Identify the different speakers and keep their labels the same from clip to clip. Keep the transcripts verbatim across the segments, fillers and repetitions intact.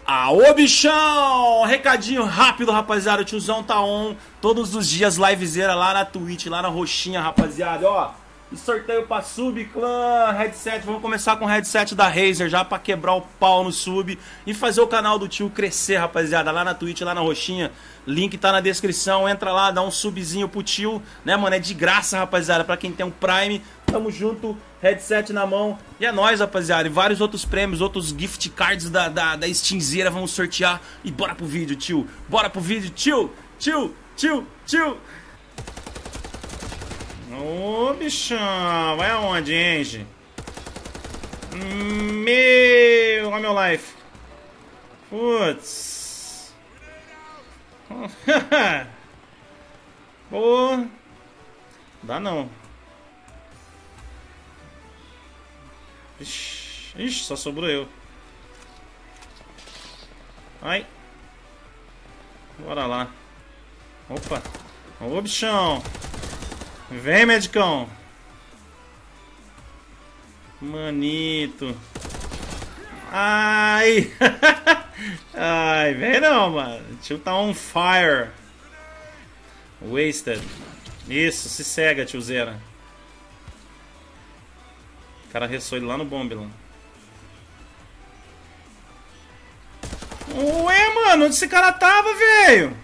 Speaker 1: Aô, bichão! Recadinho rápido, rapaziada. O tiozão tá on todos os dias, livezeira lá na Twitch, lá na roxinha, rapaziada. Ó, e sorteio pra sub, clã, headset. Vamos começar com o headset da Razer já pra quebrar o pau no sub e fazer o canal do tio crescer, rapaziada. Lá na Twitch, lá na roxinha. Link tá na descrição. Entra lá, dá um subzinho pro tio, né, mano? É de graça, rapaziada, pra quem tem um Prime. Tamo junto, headset na mão. E é nóis, rapaziada. E vários outros prêmios, outros gift cards da, da, da Steamzeira. Vamos sortear. E bora pro vídeo, tio. Bora pro vídeo, tio. Tio, tio, tio. Ô, bichão. Vai aonde, hein, gente? Meu... Olha meu life. Putz. Pô. Dá não. Ixi, ixi, só sobrou eu. Ai. Bora lá. Opa. Ô, bichão. Vem, medicão. Manito. Ai. Ai, vem não, mano. O tio tá on fire. Wasted. Isso, se cega, tiozeira. O cara ressou ele lá no bombe, lá. Ué, mano, onde esse cara tava, velho?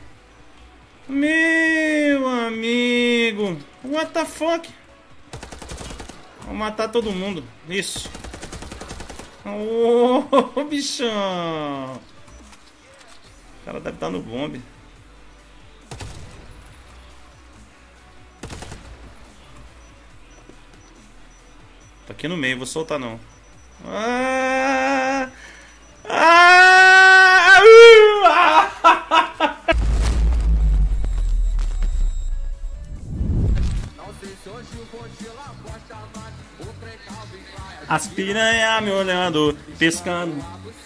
Speaker 1: Meu amigo. What the fuck? Vou matar todo mundo. Isso. Ô, oh, bichão. O cara deve estar no bombe. Tá aqui no meio, vou soltar não. Ah! Ah! Uh! Ah! As piranha me olhando, pescando.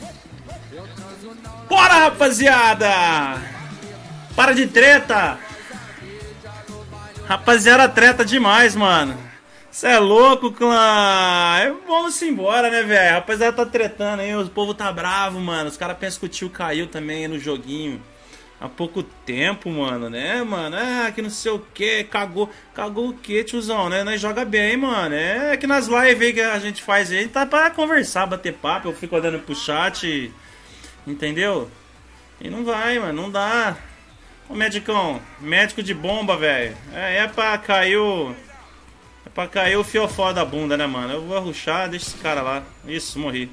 Speaker 1: Bora, rapaziada! Para de treta! Rapaziada, treta demais, mano. Cê é louco, clã! Vamos embora, né, velho? Rapaziada, tá tretando aí, o povo tá bravo, mano. Os caras pensam que o tio caiu também no joguinho há pouco tempo, mano, né, mano? É, que não sei o que, cagou. Cagou o que, tiozão, né? Nós joga bem, mano. É que nas lives aí que a gente faz aí, tá pra conversar, bater papo. Eu fico olhando pro chat, entendeu? E não vai, mano, não dá. Ô, medicão, médico de bomba, velho. É, é pra cair o... É pra cair o fiofó da bunda, né, mano? Eu vou arruchar, deixa esse cara lá. Isso, morri.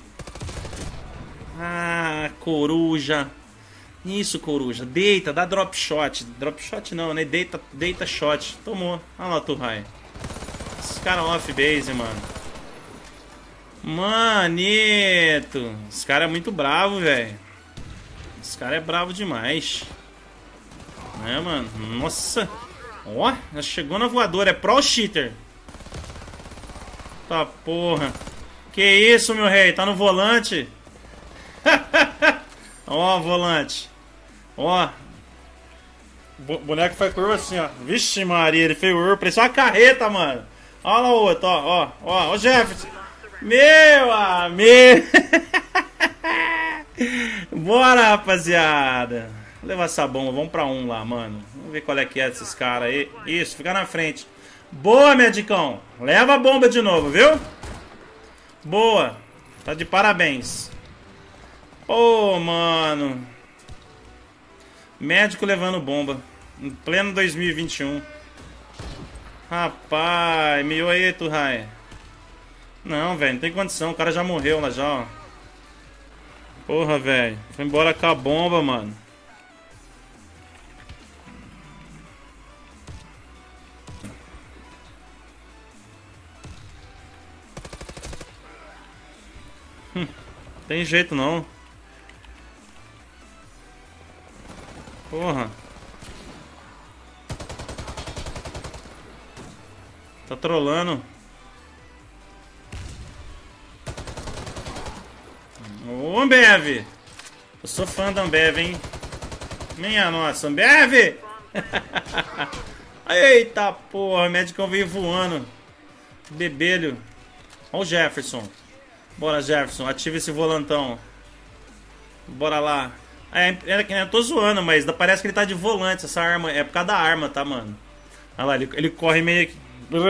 Speaker 1: Ah, coruja. Isso, coruja. Deita, dá drop shot. Drop shot não, né? Deita, deita shot. Tomou. Olha lá, Turrai. Esse cara off base, mano. Manito. Esse cara é muito bravo, velho. Esse cara é bravo demais. Né, mano? Nossa. Ó, já chegou na voadora. É pro cheater. Tá porra. Que isso, meu rei? Tá no volante? Ó, volante. Ó. O boneco faz curva assim, ó. Vixe Maria, ele fez curva. Parecia uma carreta, mano. Olha lá o outro, ó, ó, ó. Ó, Jefferson. Meu amigo. Bora, rapaziada. Vou levar essa bomba. Vamos pra um lá, mano. Vamos ver qual é que é desses caras aí. Isso, fica na frente. Boa, medicão. Leva a bomba de novo, viu? Boa. Tá de parabéns. Pô, mano. Médico levando bomba. Em pleno dois mil e vinte e um. Rapaz, meio aí, Turrai. Não, velho, não tem condição. O cara já morreu lá já, ó. Porra, velho. Foi embora com a bomba, mano. Hum, tem jeito não. Porra. Tá trolando. Ô, Ambev. Eu sou fã da Ambev, hein. Minha nossa, Ambev. Eita porra, o medicão veio voando. Bebelho. Olha o Jefferson. Bora, Jefferson, ativa esse volantão. Bora lá. É, é, é, eu tô zoando, mas parece que ele tá de volante. Essa arma é por causa da arma, tá, mano? Olha lá, ele, ele corre meio que.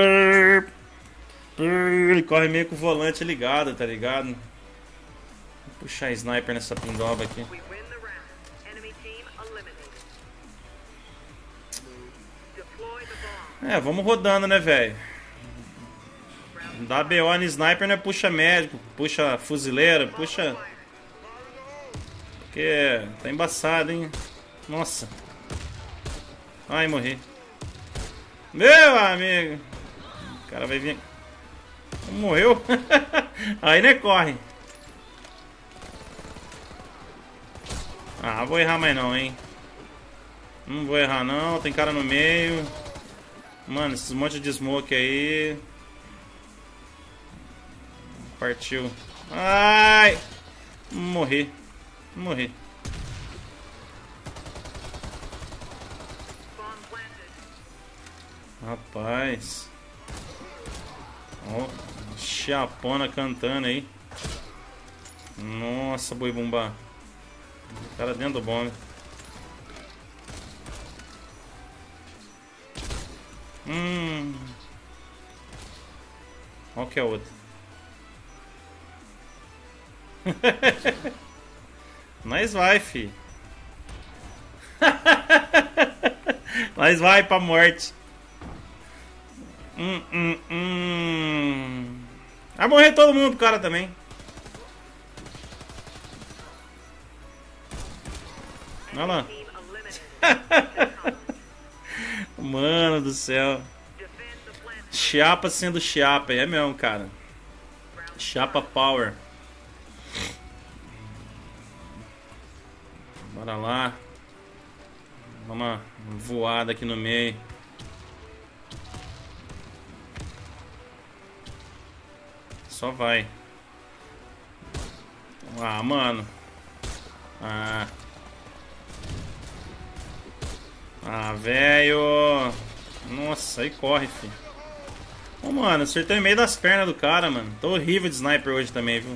Speaker 1: Ele corre meio com o volante ligado, tá ligado? Vou puxar sniper nessa pindoba aqui. É, vamos rodando, né, velho? Dá B O no sniper, né? Puxa médico, puxa fuzileiro, puxa. Porque tá embaçado, hein? Nossa. Ai, morri. Meu amigo. O cara vai vir. Morreu. Aí, né, corre. Ah, vou errar mais não, hein. Não vou errar não, tem cara no meio. Mano, esses monte de smoke aí. Partiu. Ai! Morri. Morri. Rapaz. Ó, chapona cantando aí. Nossa, boi bumbá. O cara dentro do bombe. Hum. Qual que é outro? Nós vai, fi. Nós vai pra morte. Hum, hum, hum. Vai morrer todo mundo pro cara também. Olha lá. Mano do céu. Chiapa sendo chiapa, é mesmo, cara. Chapa power. Bora lá. Dá uma voada aqui no meio. Só vai. Ah, mano. Ah. Ah, velho. Nossa, aí corre, filho. Ô, mano, acertei no meio das pernas do cara, mano. Tô horrível de sniper hoje também, viu?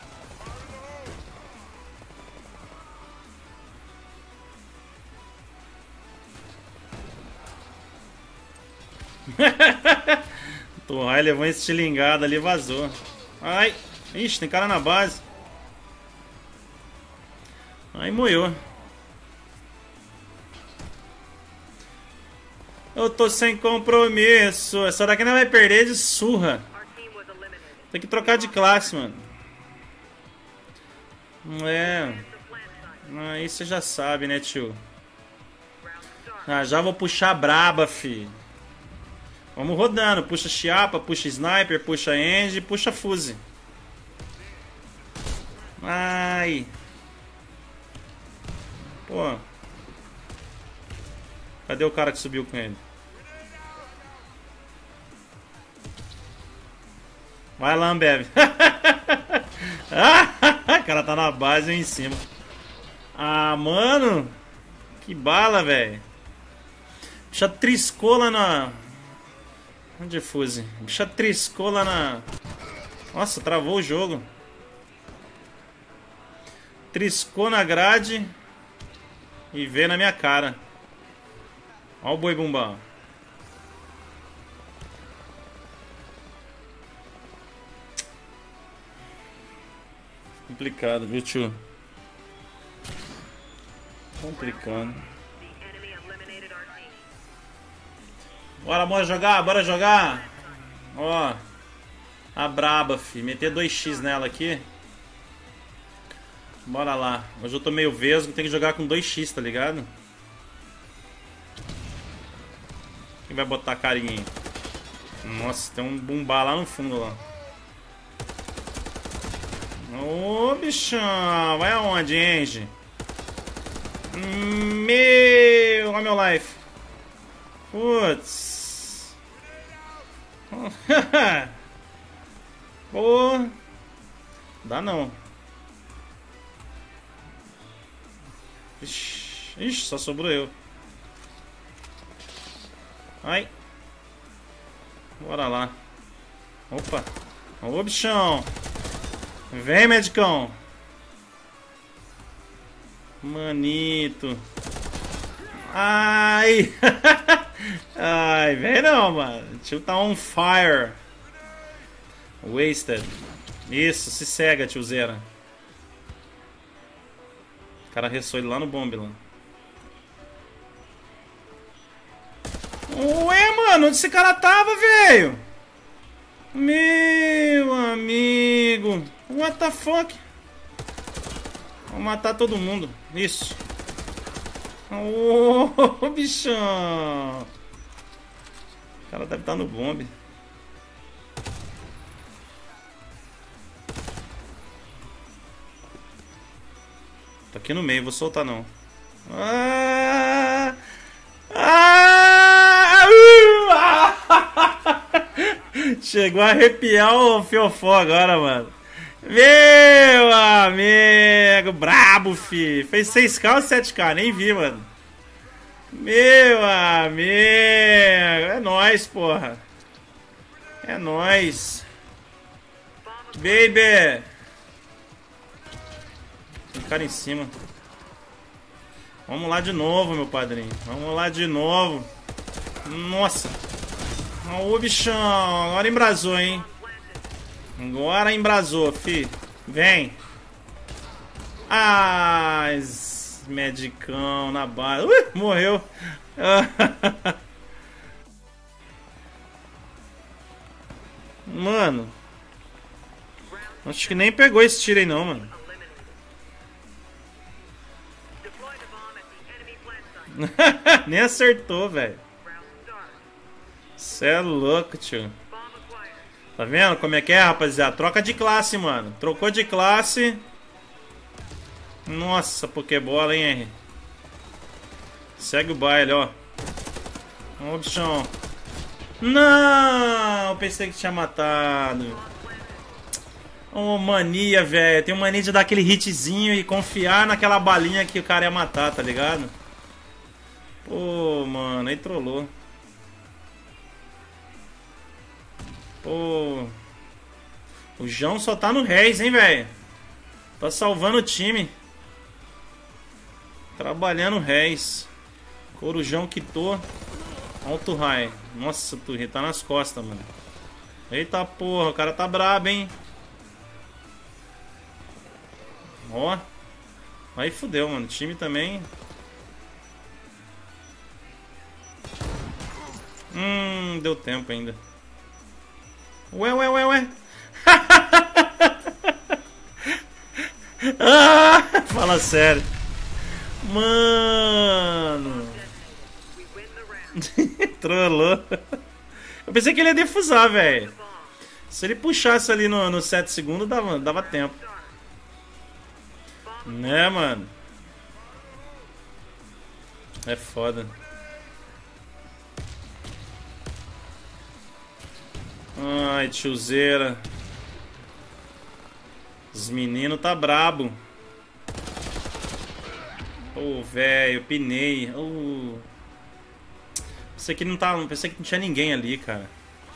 Speaker 1: Torrai levou esse estilingado ali e vazou. Ai, ixi, tem cara na base. Aí moiou. Eu tô sem compromisso. Essa daqui não vai perder de surra. Tem que trocar de classe, mano. É. Aí você já sabe, né, tio? Ah, já vou puxar braba, fi. Vamos rodando. Puxa chiapa, puxa sniper, puxa end, puxa fuse. Ai. Pô. Cadê o cara que subiu com ele? Vai lá, Ambev. O cara tá na base em cima. Ah, mano. Que bala, velho. Bicha triscou lá na... Onde é fuse? Bicha triscou lá na... Nossa, travou o jogo. Triscou na grade. E veio na minha cara. Olha o boi bumbá. Complicado, viu, tio? Complicado. Bora, bora jogar, bora jogar. Ó. A braba, fi. Meter dois x nela aqui. Bora lá. Hoje eu tô meio vesgo, tem que jogar com dois x, tá ligado? Quem vai botar a carinha aí? Nossa, tem um bumbá lá no fundo, lá. Ô, bichão. Vai aonde, Enge? Meu... Olha meu life. Putz. Pô. Dá não. Ixi, ixi, só sobrou eu. Ai. Bora lá. Opa. Ô, bichão. Vem, medicão. Manito. Ai. Ai, vem não, mano. O tio tá on fire. Wasted. Isso, se cega, tiozeira. O cara ressou ele lá no bombe lá. Ué, mano, onde esse cara tava, velho? Meu amigo. What the fuck? Vou matar todo mundo. Isso. Ô, oh, bichão. O cara deve estar no bombe. Tô aqui no meio, vou soltar não. Ah! Ah! Uh! Chegou a arrepiar o fiofó agora, mano. Meu amigo, brabo, fi. Fez seis K ou sete K? Nem vi, mano. Meu amigo. É nóis, porra. É nóis. Baby. Tem cara em cima. Vamos lá de novo, meu padrinho. Vamos lá de novo. Nossa. Ô, bichão. Agora embrasou, hein. Agora embrasou, fi. Vem. Ah, medicão na base. Ui, morreu. Mano. Acho que nem pegou esse tiro aí não, mano. Nem acertou, velho. Cê é louco, tio. Tá vendo como é que é, rapaziada? Troca de classe, mano. Trocou de classe. Nossa, pokebola, hein, Henry? Segue o baile, ó. Ó, bichão. Não! Pensei que tinha matado. Ô, oh, mania, velho. Tem mania de dar aquele hitzinho e confiar naquela balinha que o cara ia matar, tá ligado? Pô, mano, aí trollou. Pô. O João só tá no Reis, hein, velho? Tá salvando o time. Trabalhando o Reis. Corujão quitou. Alto high. Nossa, Turri, tá nas costas, mano. Eita porra, o cara tá brabo, hein? Ó. Aí fudeu, mano. O time também. Hum, deu tempo ainda. Ué, ué, ué, ué. Ah, fala sério. Mano. Trollou. Eu pensei que ele ia defusar, velho. Se ele puxasse ali no, no sete segundos, dava, dava tempo. Né, mano? É foda. Ai, tiozeira. Os meninos tá brabo. Ô, oh, velho, pinei. Oh. Pensei que não tava, pensei que não tinha ninguém ali, cara.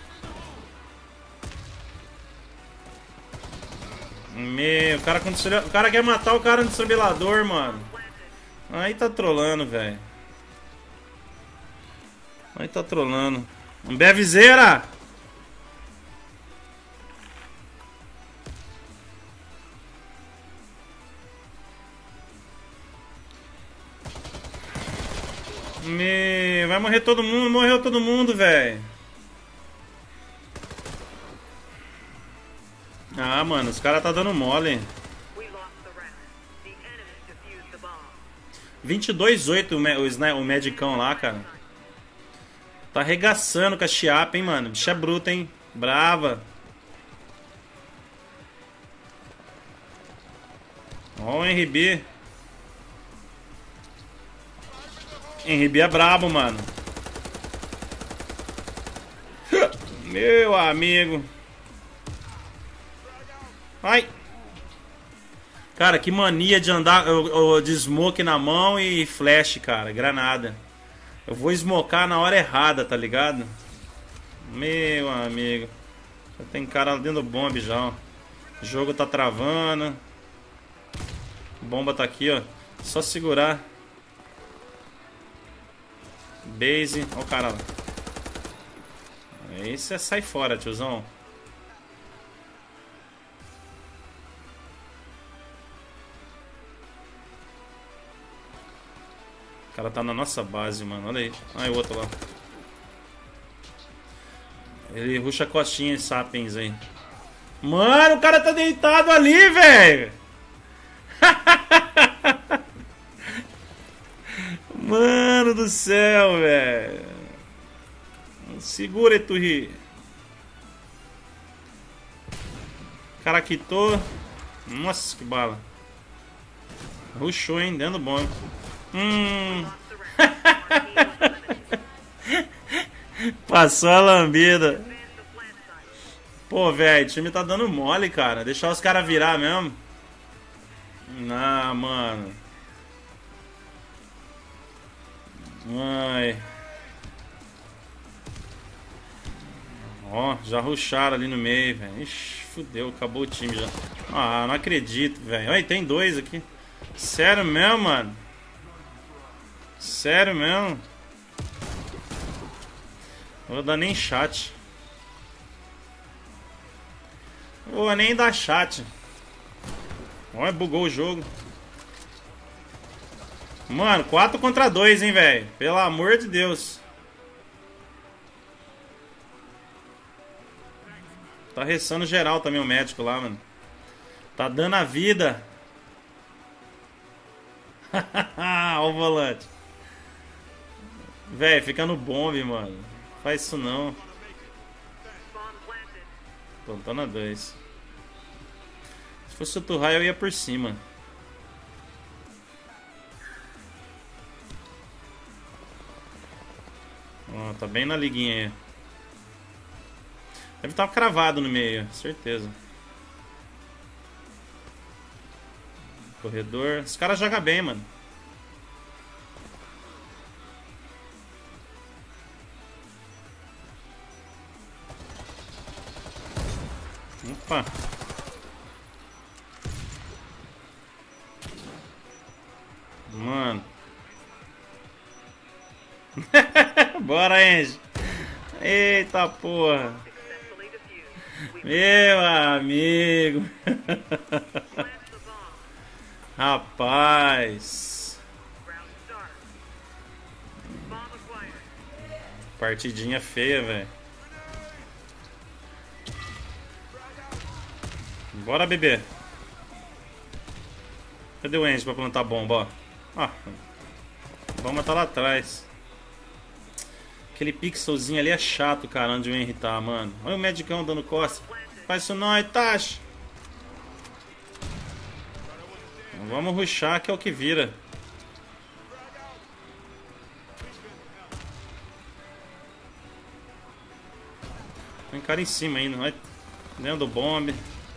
Speaker 1: Meu, o cara, o cara quer matar o cara no desfibrilador, mano. Aí tá trolando, velho. Aí tá trolando. Ambevizeira! Meu, vai morrer todo mundo, morreu todo mundo, velho. Ah, mano, os caras tá dando mole. vinte e dois a oito o, o, o medicão lá, cara. Tá arregaçando com a chiapa, hein, mano. Bicha bruta, hein. Brava. Ó o R B. R B é brabo, mano. Meu amigo. Ai. Cara, que mania de andar de smoke na mão e flash, cara. Granada. Eu vou smocar na hora errada, tá ligado? Meu amigo. Já tem cara dentro do bombe já, ó. O jogo tá travando. A bomba tá aqui, ó. Só segurar. Base. Ó o cara lá. Aí você sai fora, tiozão. O cara tá na nossa base, mano. Olha aí. Olha o outro lá. Ele ruxa costinha e sapiens aí. Mano, o cara tá deitado ali, velho. Mano do céu, velho. Segura, Eturri. O cara quitou. Nossa, que bala. Rushou, hein? Dando bom. Hum. Passou a lambida. Pô, velho, o time tá dando mole, cara. Deixar os caras virar mesmo. Ah, mano. Ai. Ó, já rusharam ali no meio, velho. Ixi, fudeu, acabou o time já. Ah, não acredito, velho. Olha, tem dois aqui. Sério mesmo, mano? Sério mesmo? Não vou dar nem chat. Não vou nem dar chat. Olha, bugou o jogo. Mano, quatro contra dois, hein, velho. Pelo amor de Deus. Tá ressando geral também o médico lá, mano. Tá dando a vida. Olha o volante. Véi, fica no bombe, mano. Faz isso não. Pô, tô na dois. Se fosse o Turrai, eu ia por cima. Ó, tá bem na liguinha aí. Deve estar cravado no meio, certeza. Corredor. Os caras jogam bem, mano. Opa. Mano. Bora, Angie. Eita porra. Meu amigo. Rapaz. Partidinha feia, velho. Bora, bebê. Cadê o Angie pra plantar bomba, ó? Ah, a bomba tá lá atrás. Aquele pixelzinho ali é chato, cara, onde o Henry tá, mano. Olha o medicão dando costa. Faz isso não, Itachi. Vamos rushar, que é o que vira. Tem cara em cima ainda, vai dentro do bombe.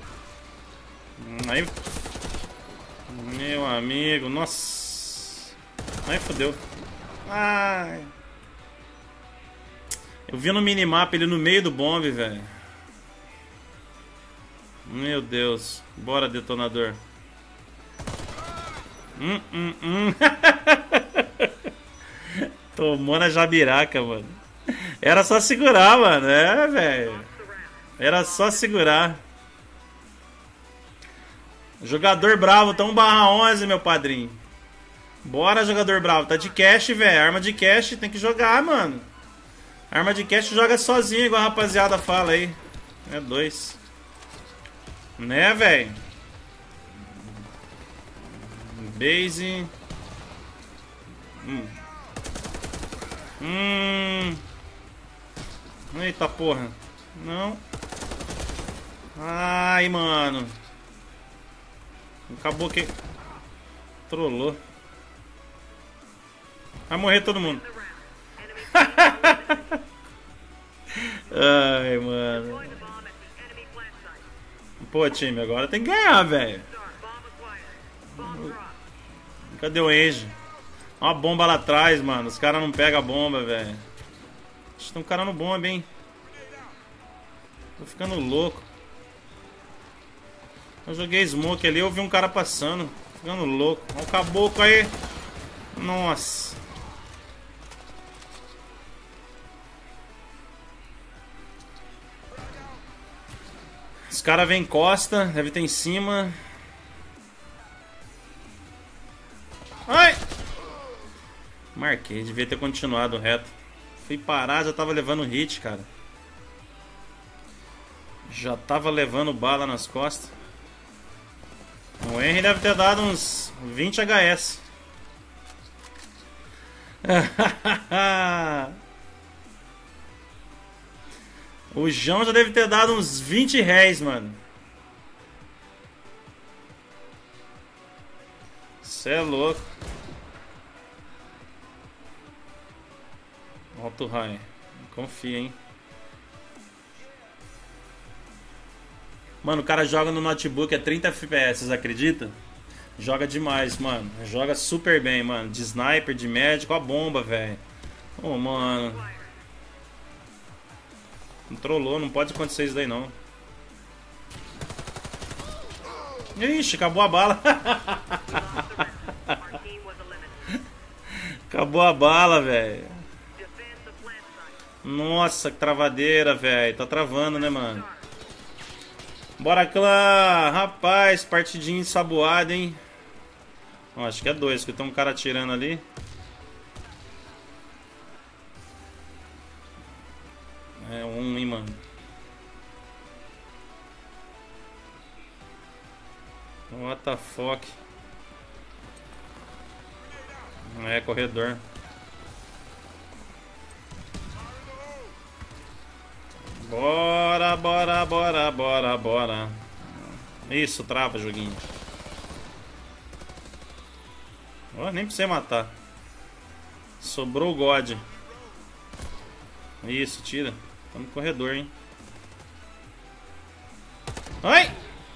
Speaker 1: Aí. Meu amigo, nossa. Aí fodeu. Ai. Eu vi no minimapa ele no meio do bombe, velho. Meu Deus. Bora, detonador. Hum, hum, hum. Tomou na jabiraca, mano. Era só segurar, mano. É, velho. Era só segurar. Jogador bravo, tá um barra onze, meu padrinho. Bora, jogador bravo. Tá de cash, velho. Arma de cash, tem que jogar, mano. Arma de cash joga sozinho, igual a rapaziada fala aí. É dois. Né, velho? Base. Hum. Hum. Eita porra. Não. Ai, mano. Acabou que... Trollou. Vai morrer todo mundo. Ai, mano. Pô, time, agora tem que ganhar, velho. Cadê o Angie? Olha uma bomba lá atrás, mano. Os caras não pegam a bomba, velho. Tem um cara no bomba, hein. Tô ficando louco. Eu joguei smoke ali, eu vi um cara passando. Ficando louco. Olha o caboclo aí. Nossa. Os caras vêm costa. Deve ter em cima. Ai! Marquei. Devia ter continuado reto. Fui parar, já tava levando hit, cara. Já tava levando bala nas costas. O Henry deve ter dado uns vinte H S. O João já deve ter dado uns vinte réis, mano. Cê é louco. Alto raio. Confia, hein. Mano, o cara joga no notebook a trinta F P S, acredita? Joga demais, mano. Joga super bem, mano. De sniper, de médico, a bomba, velho. Ô, oh, mano. Controlou, não pode acontecer isso daí, não. Ixi, acabou a bala. Acabou a bala, velho. Nossa, que travadeira, velho. Tá travando, né, mano? Bora, clã! Rapaz, partidinha ensaboada, hein? Ó, acho que é dois, que tem um cara atirando ali. É um, hein, mano. What the fuck? É, corredor. Bora, bora, bora, bora, bora. Isso, trava, joguinho. Oh, nem precisa matar. Sobrou o God. Isso, tira. Tá no corredor, hein. Ai!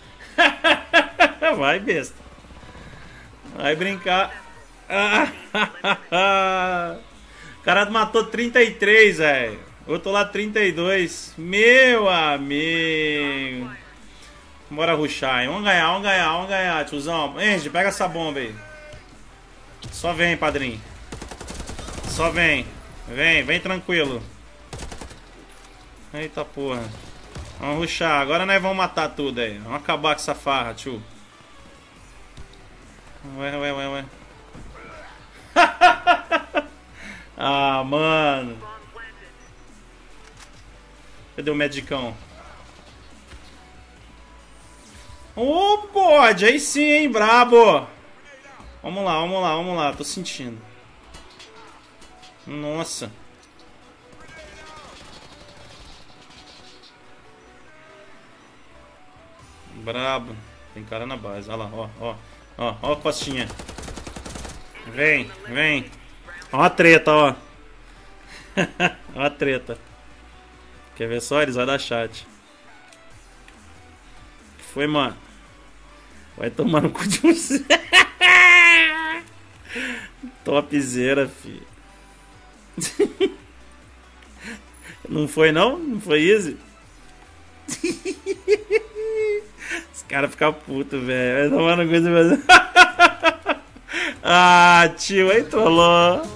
Speaker 1: Vai, besta. Vai brincar. O cara matou trinta e três, velho. Eu tô lá trinta e dois. Meu amigo. Bora rushar, hein? Vamos ganhar, vamos ganhar, vamos ganhar, tiozão. Andy, pega essa bomba aí. Só vem, padrinho. Só vem. Vem, vem tranquilo. Eita porra. Vamos rushar. Agora nós vamos matar tudo aí. Vamos acabar com essa farra, tio. Ué, ué, ué, ué. Ah, mano. Cadê o medicão? Ô, oh, bode, aí sim, hein, brabo. Vamos lá, vamos lá, vamos lá, tô sentindo. Nossa. Brabo. Tem cara na base, olha lá, ó, ó. Ó, ó a costinha. Vem, vem. Ó a treta, ó. Ó a treta. Quer ver só? Eles vão dar chat. Que foi, mano? Vai tomar no cu de você. Topzera, filho. Não foi, não? Não foi easy? Os caras ficam putos, velho. Vai tomar no cu de você. Ah, tio, aí trollou.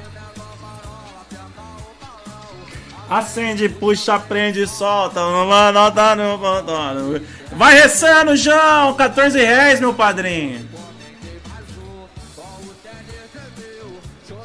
Speaker 1: Acende, puxa, prende, solta. Nota no botão. Vai ressando, João. quatorze reais, meu padrinho.